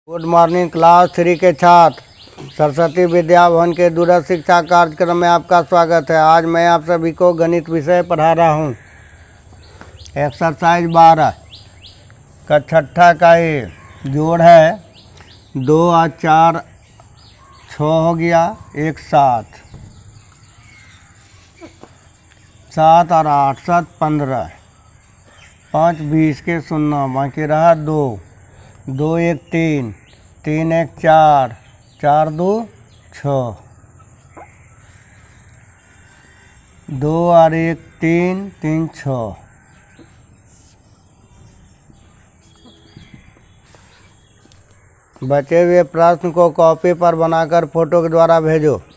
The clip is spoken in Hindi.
गुड मॉर्निंग क्लास 3 के छात्र। सरस्वती विद्या भवन के दूरस्थ शिक्षा कार्यक्रम में आपका स्वागत है। आज मैं आप सभी को गणित विषय पढ़ा रहा हूँ। एक्सरसाइज 12 का छठा का ये जोड़ है। 2 और 4 6 हो गया, 1 7, 7 और 8 7 15, 5 20 के 0 बाकी रहा 2, 2 1 3, 3 1 4, 4 2 6, 2 और 1 3, 3 6। बचे हुए प्रश्न को कॉपी पर बनाकर फोटो के द्वारा भेजो।